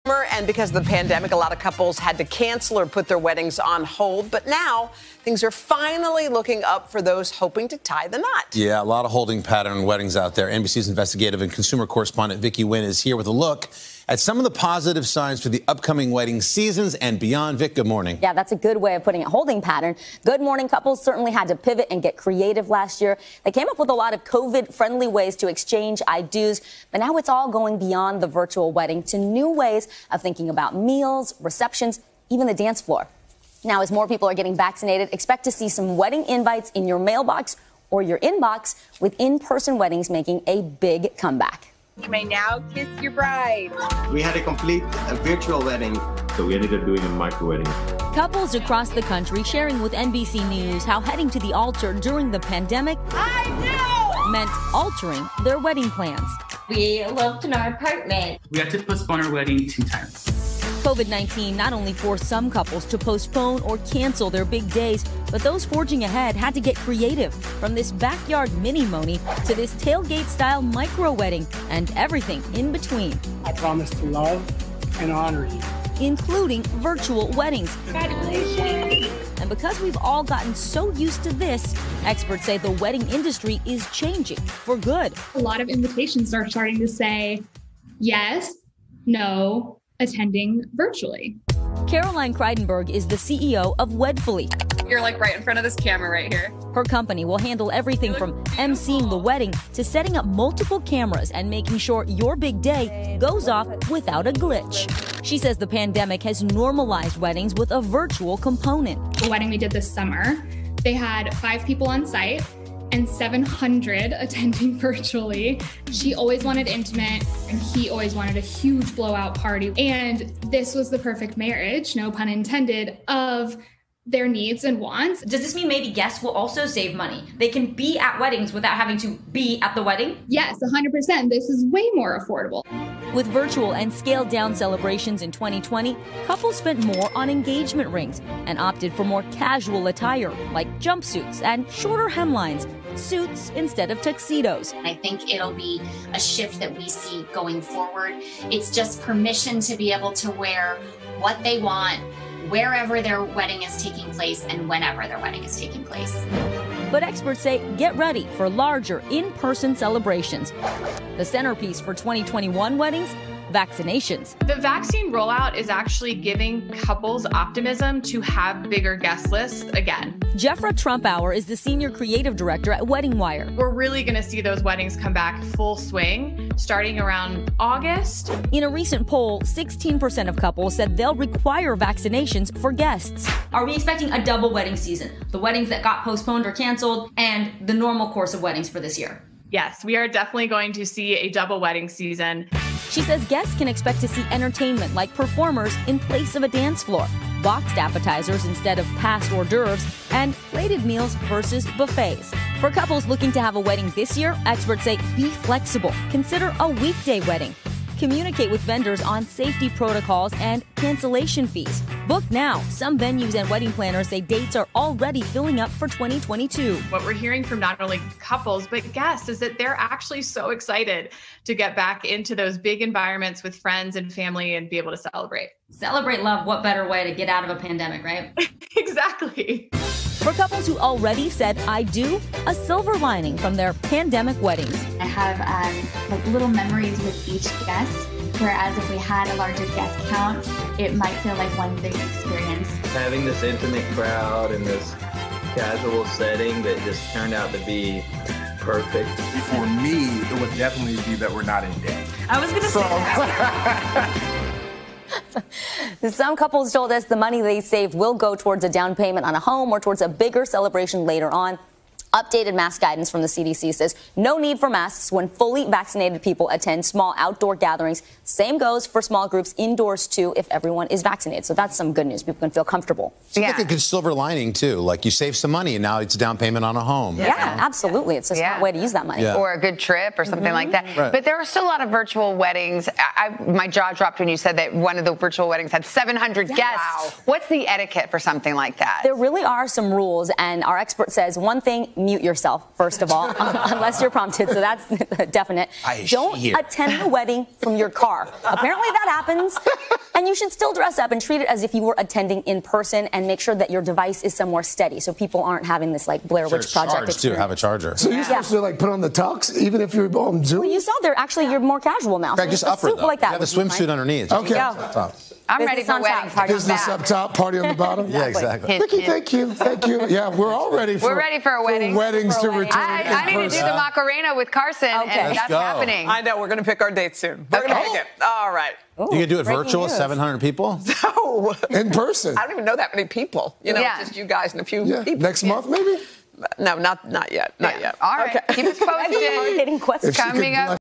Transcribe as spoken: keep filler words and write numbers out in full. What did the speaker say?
And because of the pandemic, a lot of couples had to cancel or put their weddings on hold. But now things are finally looking up for those hoping to tie the knot. Yeah, a lot of holding pattern weddings out there. N B C's investigative and consumer correspondent Vicky Nguyen is here with a look at some of the positive signs for the upcoming wedding seasons and beyond. Vic, good morning. Yeah, that's a good way of putting it. Holding pattern. Good morning. Couples certainly had to pivot and get creative last year. They came up with a lot of COVID-friendly ways to exchange I-dos, but now it's all going beyond the virtual wedding to new ways of thinking about meals, receptions, even the dance floor. Now, as more people are getting vaccinated, expect to see some wedding invites in your mailbox or your inbox, with in-person weddings making a big comeback. You may now kiss your bride. We had to complete a virtual wedding. So we ended up doing a micro wedding. Couples across the country sharing with N B C News how heading to the altar during the pandemic I knew! meant altering their wedding plans. We eloped in our apartment. We had to postpone our wedding two times. COVID nineteen not only forced some couples to postpone or cancel their big days, but those forging ahead had to get creative, from this backyard mini-moni to this tailgate-style micro-wedding and everything in between. I promise to love and honor you, including virtual weddings. Congratulations. And because we've all gotten so used to this, experts say the wedding industry is changing for good. A lot of invitations are starting to say yes, no, attending virtually. Caroline Kreidenberg is the C E O of Wedfully. You're like right in front of this camera right here. Her company will handle everything from emceeing the wedding to setting up multiple cameras and making sure your big day goes off without a glitch. She says the pandemic has normalized weddings with a virtual component. The wedding we did this summer, they had five people on site and seven hundred attending virtually. She always wanted intimate, and he always wanted a huge blowout party. And this was the perfect marriage, no pun intended, of their needs and wants. Does this mean maybe guests will also save money? They can be at weddings without having to be at the wedding? Yes, one hundred percent. This is way more affordable. With virtual and scaled-down celebrations in twenty twenty, couples spent more on engagement rings and opted for more casual attire, like jumpsuits and shorter hemlines, suits instead of tuxedos. I think it'll be a shift that we see going forward. It's just permission to be able to wear what they want, wherever their wedding is taking place and whenever their wedding is taking place. But experts say get ready for larger in-person celebrations. The centerpiece for twenty twenty-one weddings, vaccinations. The vaccine rollout is actually giving couples optimism to have bigger guest lists again. Jeffra Trumpauer is the senior creative director at Wedding Wire. We're really going to see those weddings come back full swing starting around August. In a recent poll, sixteen percent of couples said they'll require vaccinations for guests. Are we expecting a double wedding season? The weddings that got postponed or canceled and the normal course of weddings for this year? Yes, we are definitely going to see a double wedding season. She says guests can expect to see entertainment like performers in place of a dance floor, boxed appetizers instead of past hors d'oeuvres, and plated meals versus buffets. For couples looking to have a wedding this year, experts say be flexible. Consider a weekday wedding. Communicate with vendors on safety protocols and cancellation fees. Book now. Some venues and wedding planners say dates are already filling up for twenty twenty-two. What we're hearing from not only couples, but guests is that they're actually so excited to get back into those big environments with friends and family and be able to celebrate. Celebrate love. What better way to get out of a pandemic, right? Exactly. For couples who already said I do, a silver lining from their pandemic weddings. I have um, like little memories with each guest, whereas if we had a larger guest count, it might feel like one big experience. Having this intimate crowd and this casual setting that just turned out to be perfect. For me, it would definitely be that we're not in debt. I was going to so. say that. Some couples told us the money they save will go towards a down payment on a home or towards a bigger celebration later on. Updated mask guidance from the C D C says no need for masks when fully vaccinated people attend small outdoor gatherings. Same goes for small groups indoors, too, if everyone is vaccinated. So that's some good news. People can feel comfortable. Seems yeah. like a good silver lining, too. Like you save some money and now it's a down payment on a home. Yeah, yeah absolutely. It's a smart yeah. way to use that money. Yeah. Or a good trip or something mm-hmm. like that. Right. But there are still a lot of virtual weddings. I, I, my jaw dropped when you said that one of the virtual weddings had seven hundred yeah. guests. Wow. What's the etiquette for something like that? There really are some rules. And our expert says one thing, mute yourself. First of all, unless you're prompted, so that's definite. Don't attend the wedding from your car. Apparently that happens. And you should still dress up and treat it as if you were attending in person, and make sure that your device is somewhere steady so people aren't having this like Blair Witch Sure, Project charge, too. Have a charger. So you're supposed to like put on the tux even if you're on Zoom? Well, you saw they're actually you're more casual now. Craig, So just a upper suit though. like that You have the would be swimsuit fine. underneath. Okay. Just I'm Business ready for on top, weddings. party on Business back. up top, party on the bottom. Yeah, exactly. Vicky, thank you, thank you. Yeah, we're all ready for We're ready for a wedding. for weddings For to a wedding. return. I, in I need to do person. the Macarena with Carson, Okay. and Let's that's go. happening. I know. We're going to pick our date soon. We're going to Okay. pick it. All right. Ooh, You can do it breaking virtual, news. seven hundred people? No. In person. I don't even know that many people. You know, Yeah. just you guys and a few Yeah. people. Next month, maybe? No, not not yet. Not Yeah. yet. All right. Okay. Keep us posted. Getting questions. If she could Coming up. bless